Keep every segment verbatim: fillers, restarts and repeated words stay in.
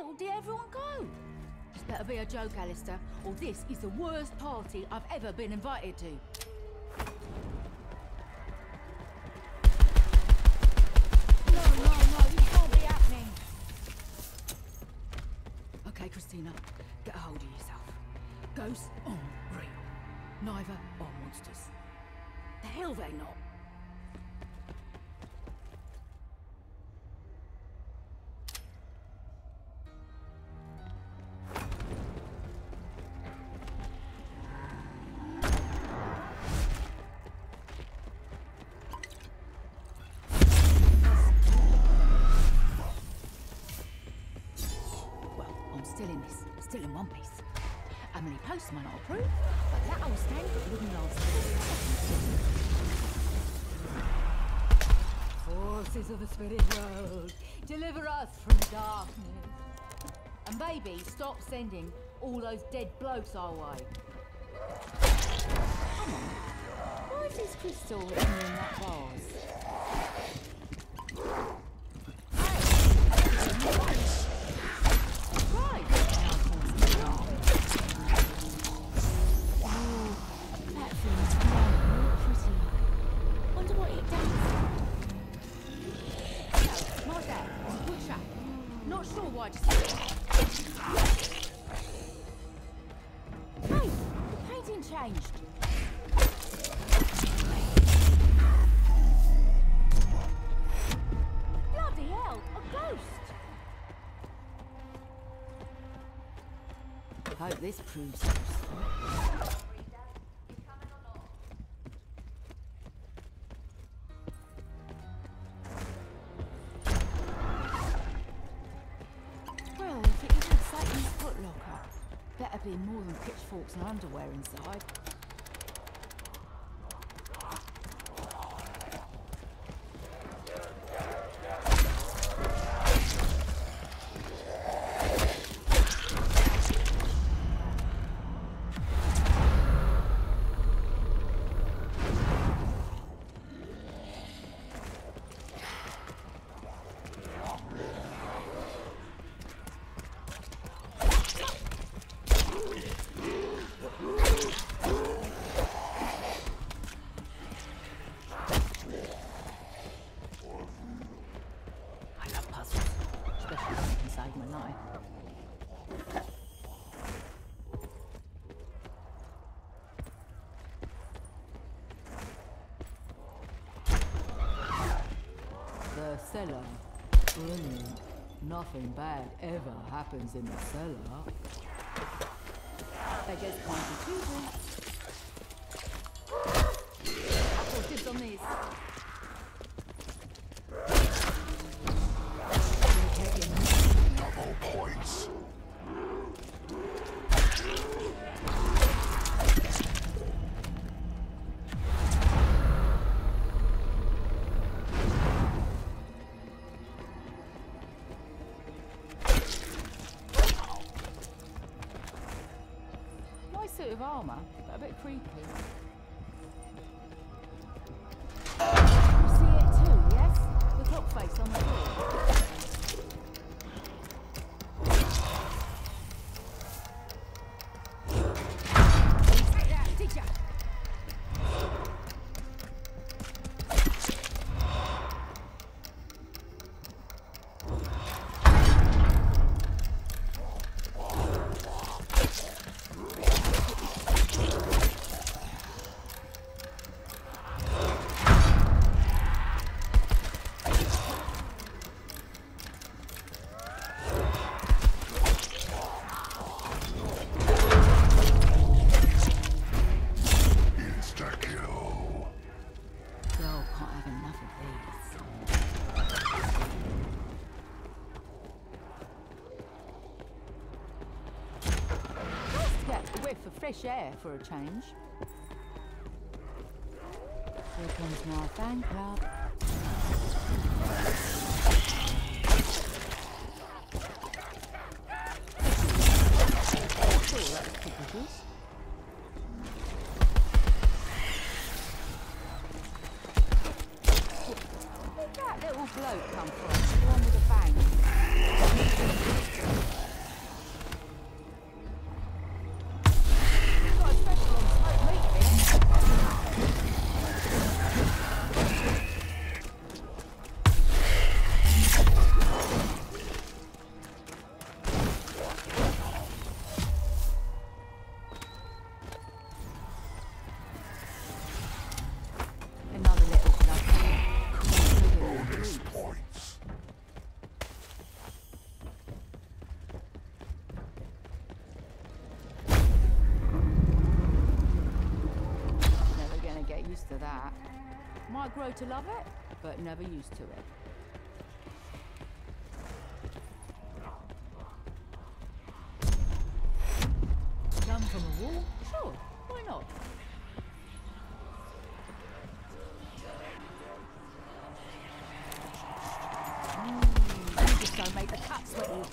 hell did everyone go? This better be a joke, Alistair, or this is the worst party I've ever been invited to. No, no, no, this can't be happening. Okay, Christina, get a hold of yourself. Ghosts aren't real. Neither are monsters. The hell they not. Still in this, still in one piece. Emily Post might not approve, but that old stank wouldn't last. Forces of the spirit world, deliver us from darkness. And baby, stop sending all those dead blokes our way. Come on, why is this crystal in that vase? Not sure why just... Hey, the painting changed. Bloody hell, a ghost! Hope this proves useful. Better be more than pitchforks and underwear inside. The cellar. Brilliant. Nothing bad ever happens in the cellar. They just can't be too good. I've got dibs on these. Double points. Suit of armour, but a bit creepy. You see it too, yes? The clock face on the floor. You say that, did ya? For fresh air for a change. Here comes my fan club. Sure, that was typical. Where'd that little bloke come from? The one with the bang. Might grow to love it, but never used to it. Jump from a wall? Sure, why not? Mm, you just don't make the cut sweaty.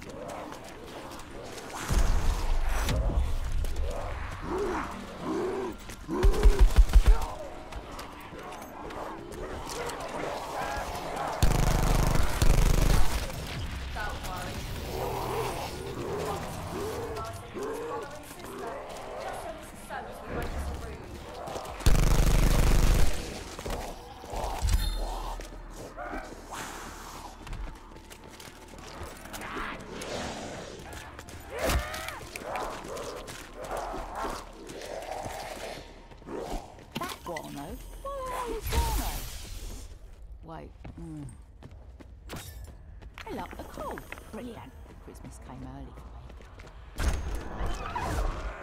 Wait. Mm. Hey, look, a call. Brilliant. Christmas came early for me.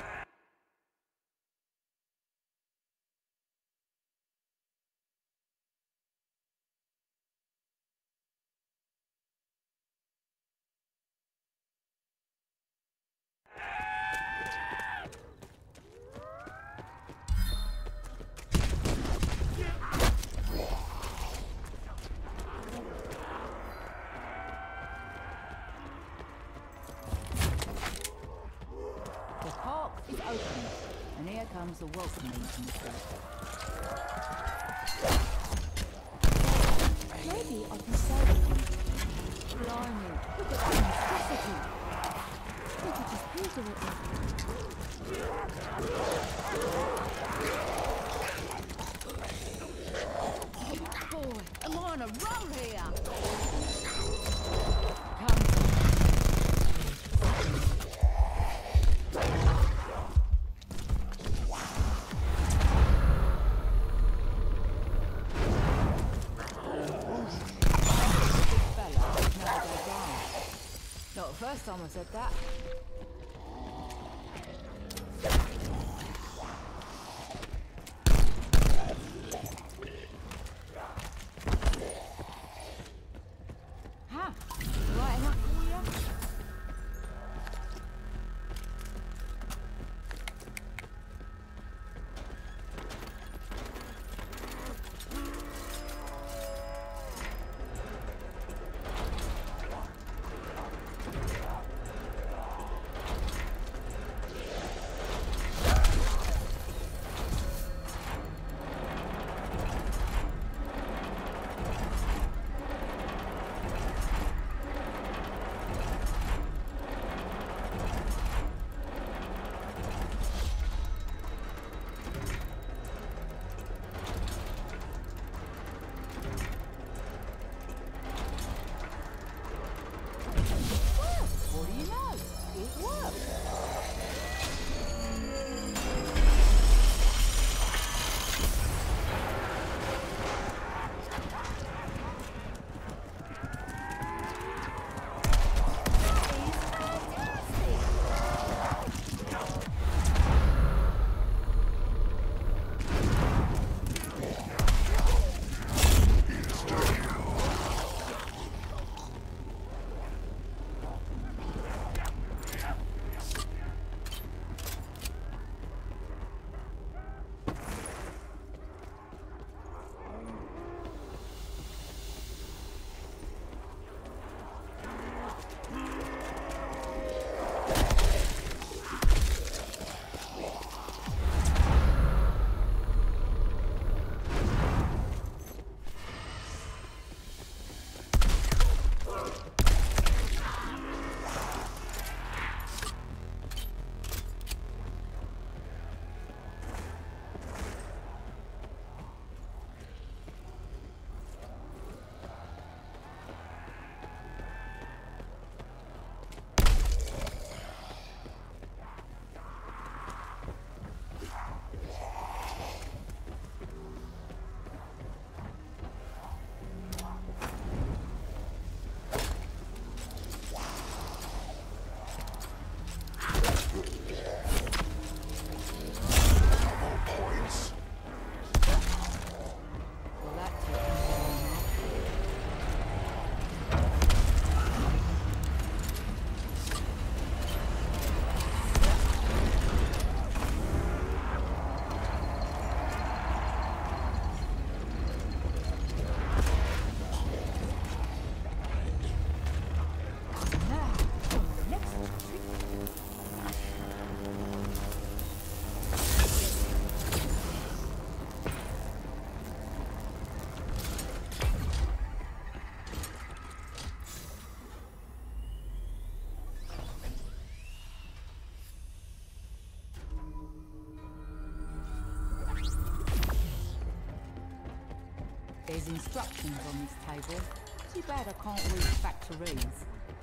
Is open, and here comes the welcome meeting. Maybe I can sell it. Blimey, look at that necessity. We could just Google it. Boy, am I on a roll here? Come. First time I said that. Huh? Right enough for you? There's instructions on this table. Too bad I can't read factories.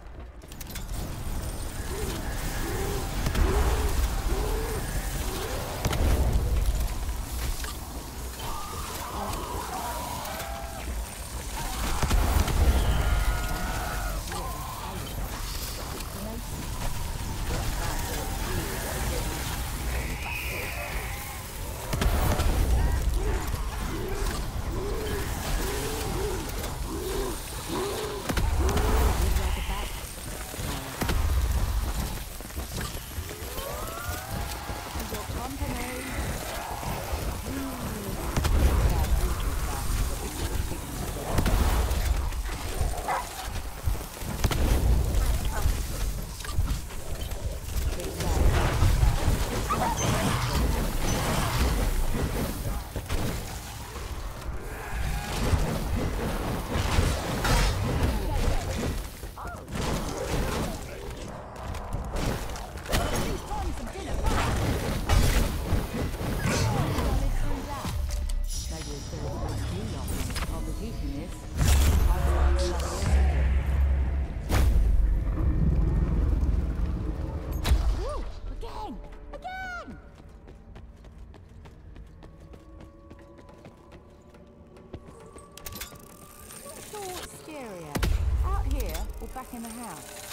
Back in the house.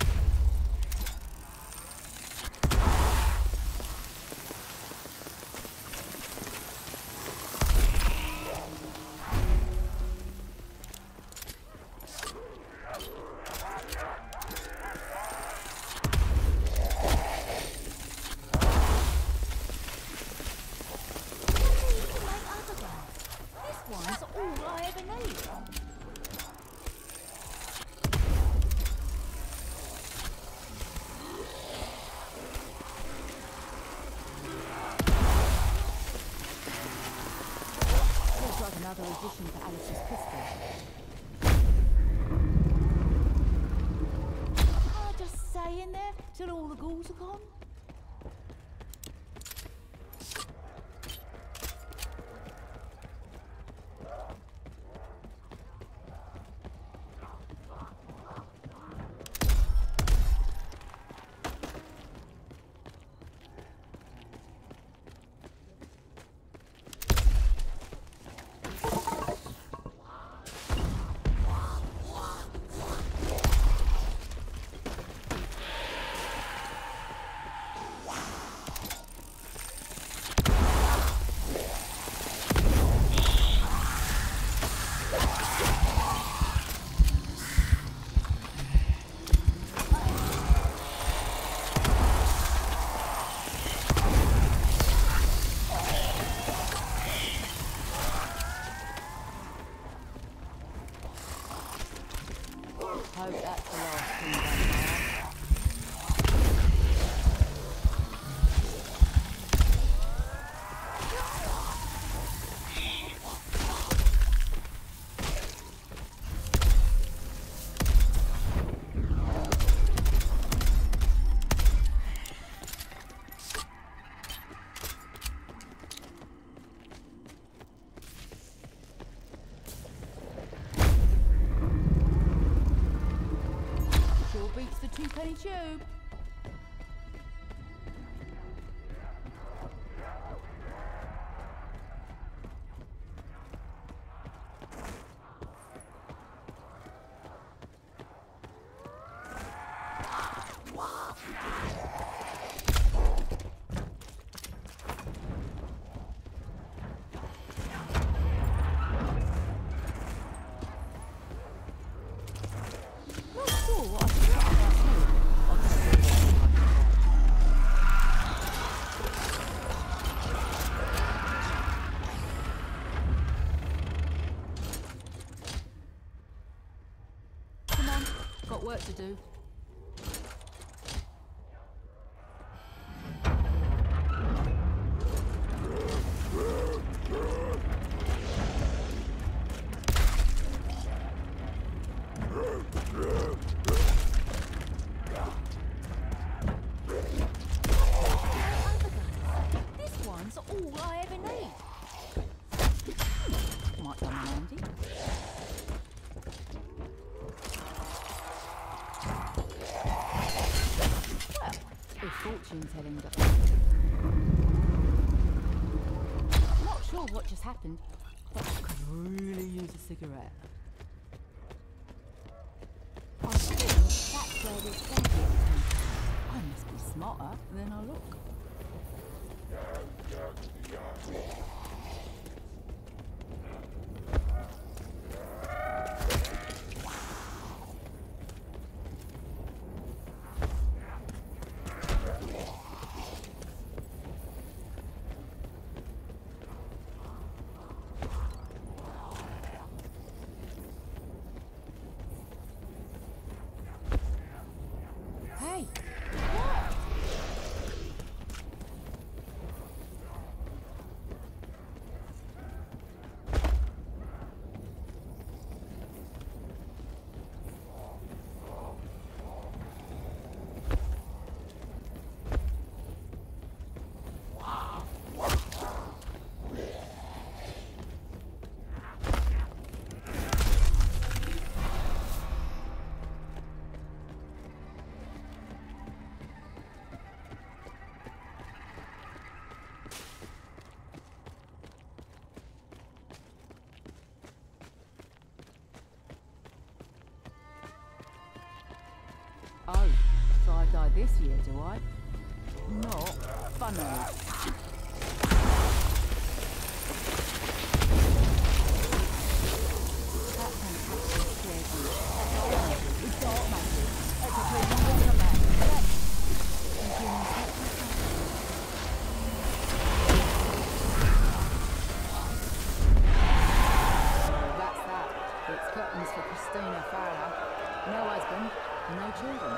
This one's all I ever need. Another addition to Alice's pistol. Can't I just stay in there till all the ghouls are gone? Hope that's the last thing done now. Beats the two-penny tube. Not sure what I should try about here. Come on, got work to do. This one's all I ever need. Might come in handy. fortune telling. Not sure what just happened, but I could really use a cigarette. I think that's where this thing is. I must be smarter than I look. Oh, so I die this year, do I? Not funny. That fantastic scared me. That's all magic. It's dark magic. That's a pretty good man. That's... That's that. It's curtains for Christina Farah. No husband. No children.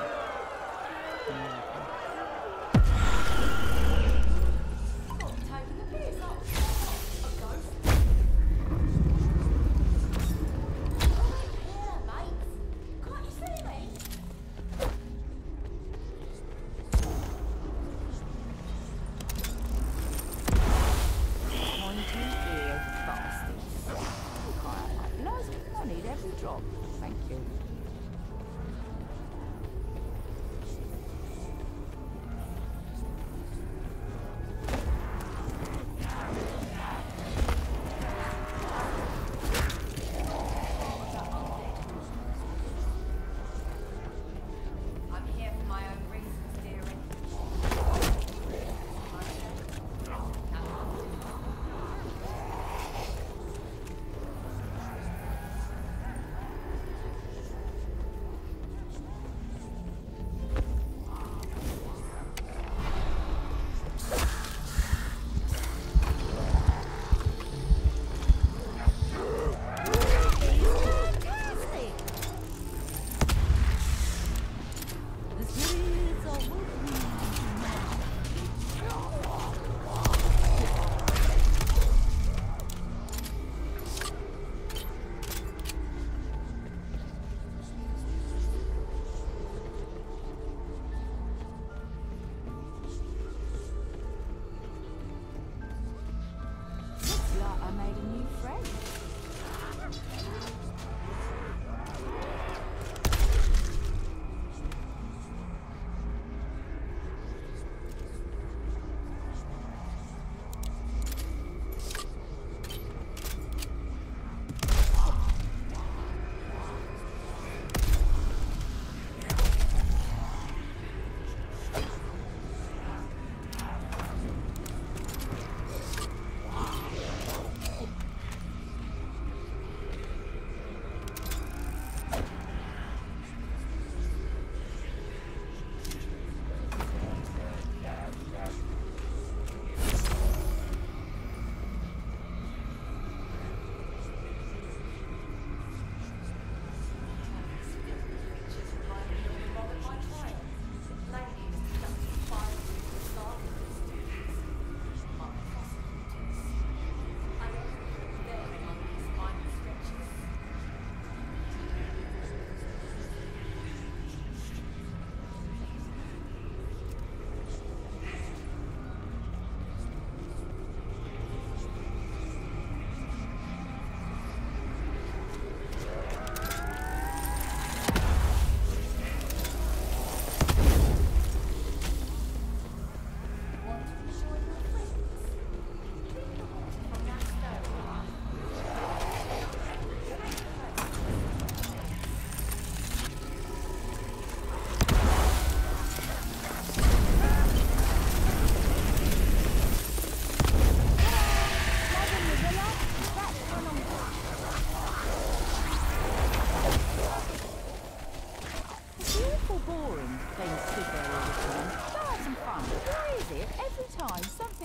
Not taking the piss off. A ghost. Yeah, mate. Can't you see me? Pointy-eared bastards. Loads of money every drop. Thank you.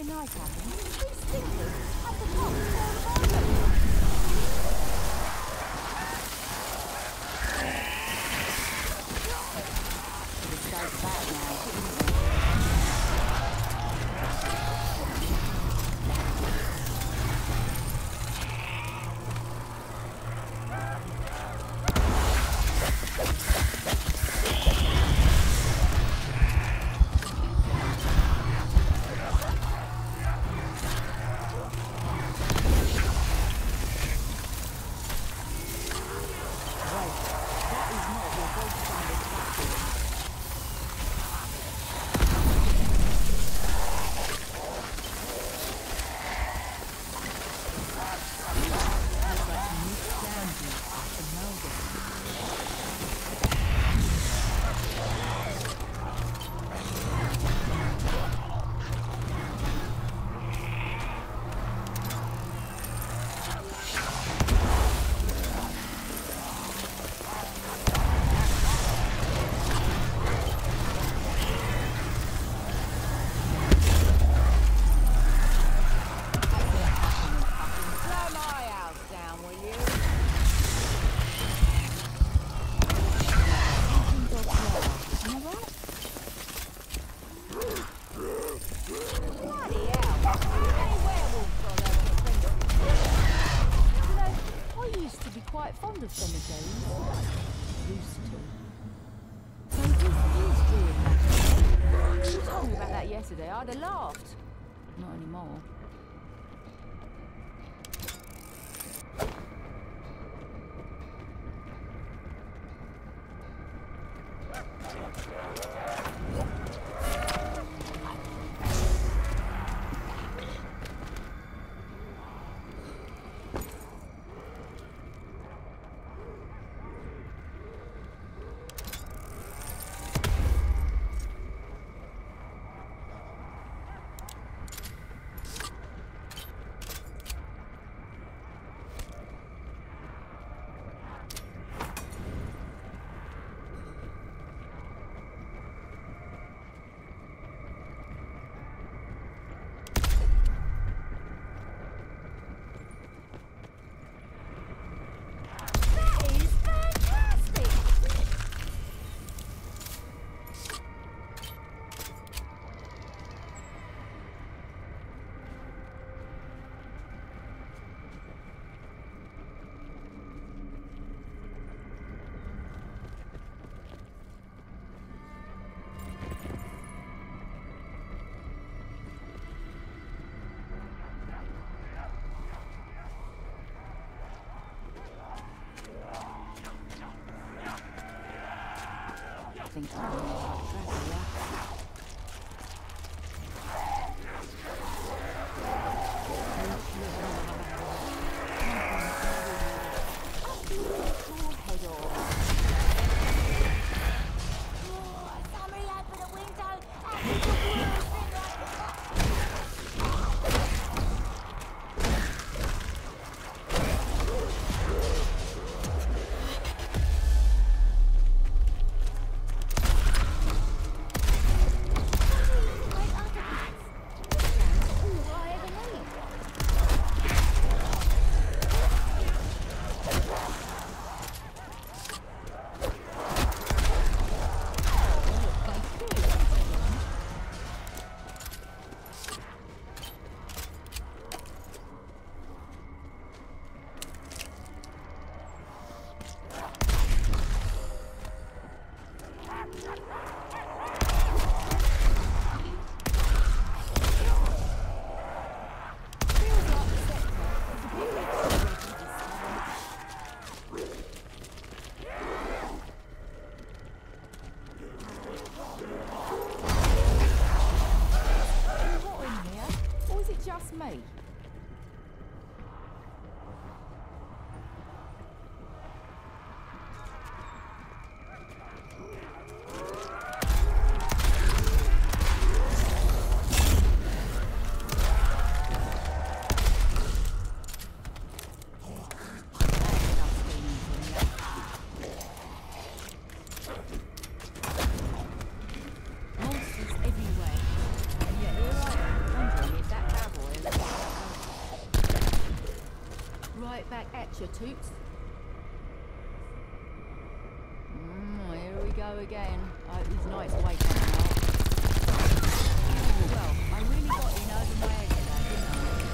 something nice happen, these stinkers have the top all over. This goes back now. Fond of cemeteries. Used to. So this is doing. You told me about that yesterday. I'd have laughed. Not anymore. I think I'm going toots. Mm, here we go again. I hope these nights wake up now. Well, I really got in over my head today, didn't I?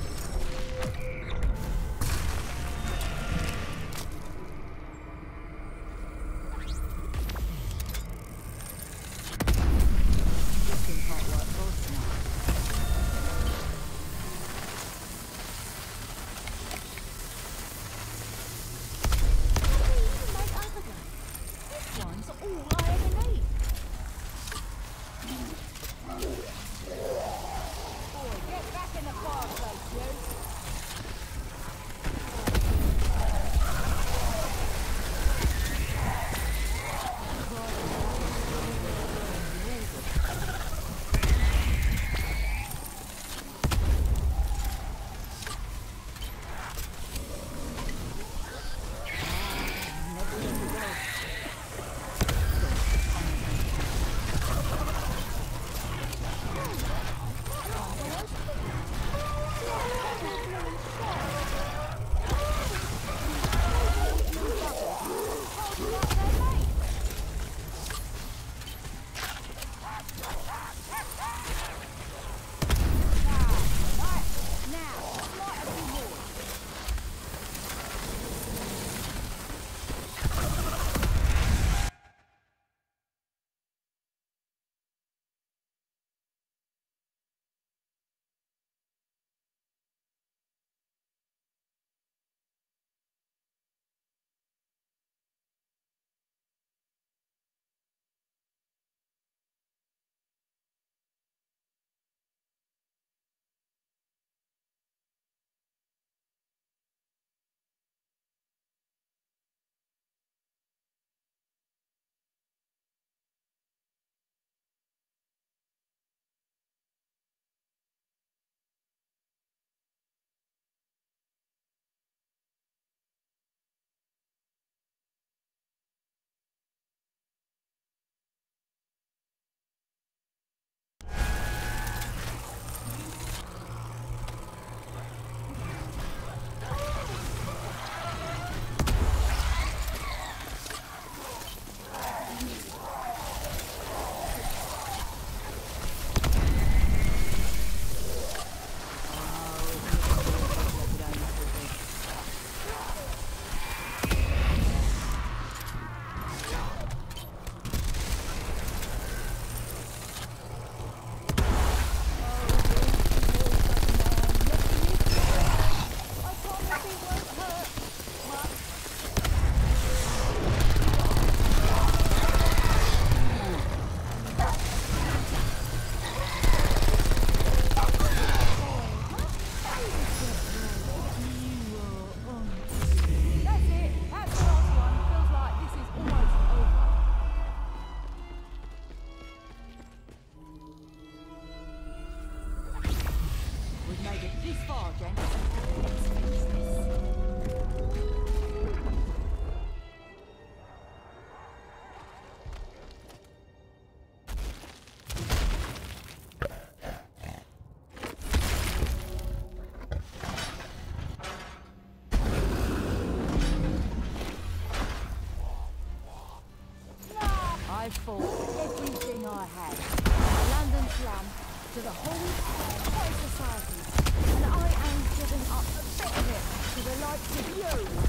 I fought everything I had. The London slum to the whole high society. And I ain't giving up a bit of it to the likes of you.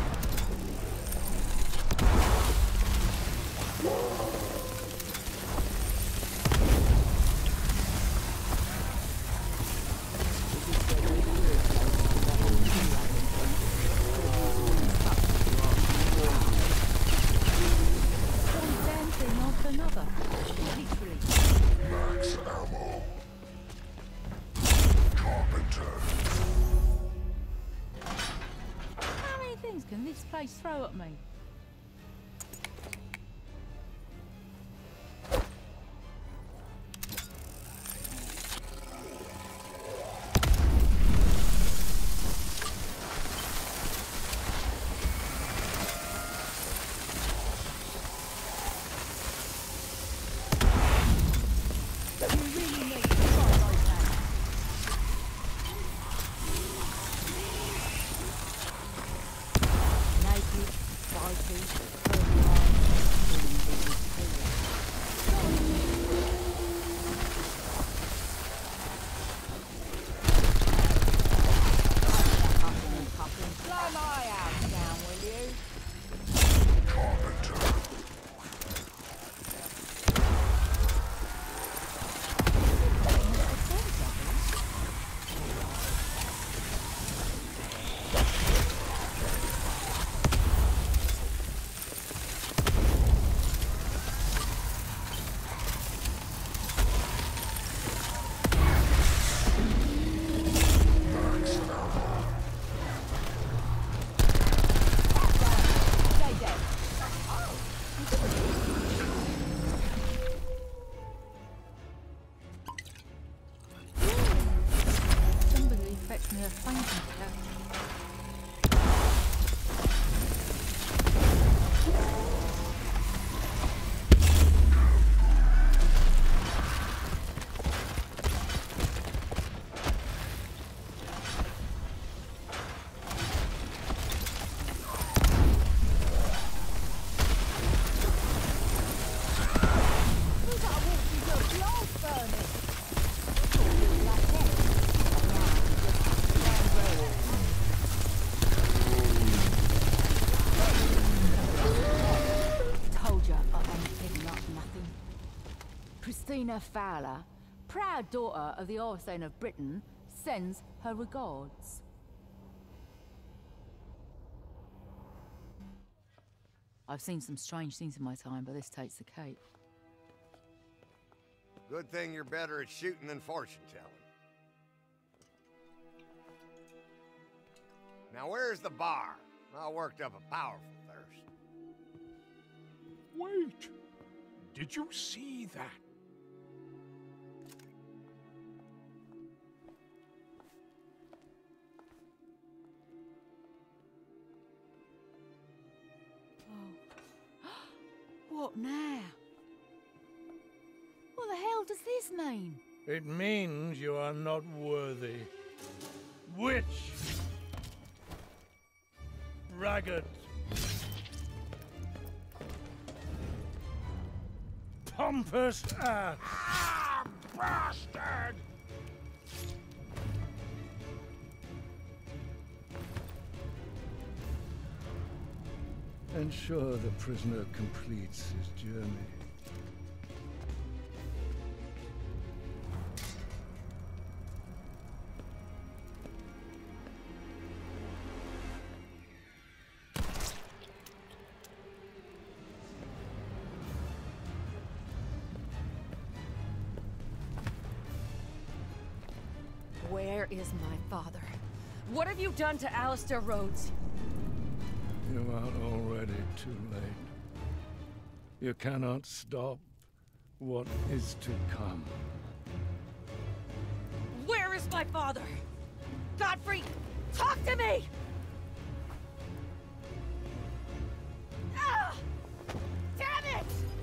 Can this place throw at me? Rowena Fowler, proud daughter of the Orthain of Britain, sends her regards. I've seen some strange things in my time, but this takes the cake. Good thing you're better at shooting than fortune-telling. Now where's the bar? I worked up a powerful thirst. Wait! Did you see that? What now? What the hell does this mean? It means you are not worthy. Witch! Ragged! Pompous ass! Ah, bastard! Ensure the prisoner completes his journey. Where is my father? What have you done to Alistair Rhodes? You are already too late. You cannot stop what is to come. Where is my father? Godfrey, talk to me! Ah! Damn it!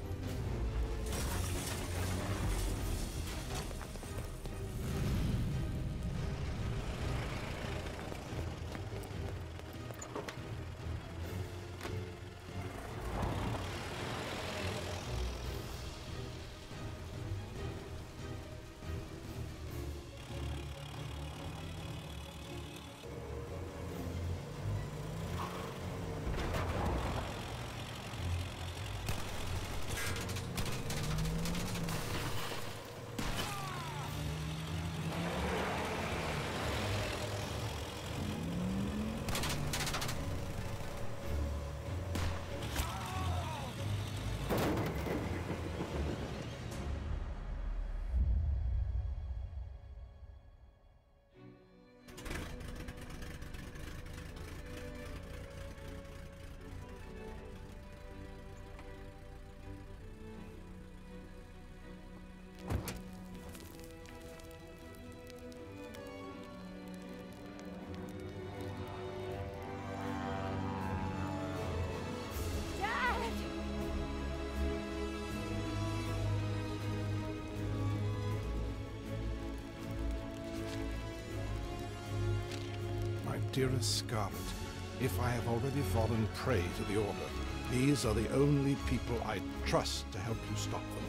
Dearest Scarlet, if I have already fallen prey to the Order, these are the only people I trust to help you stop them.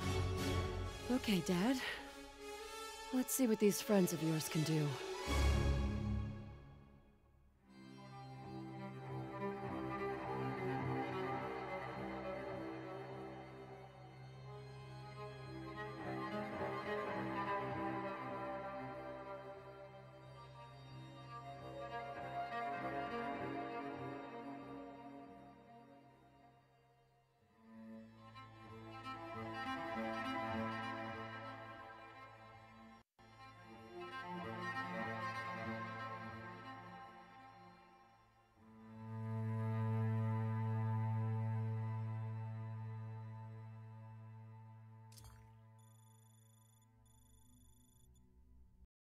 Okay, Dad. Let's see what these friends of yours can do.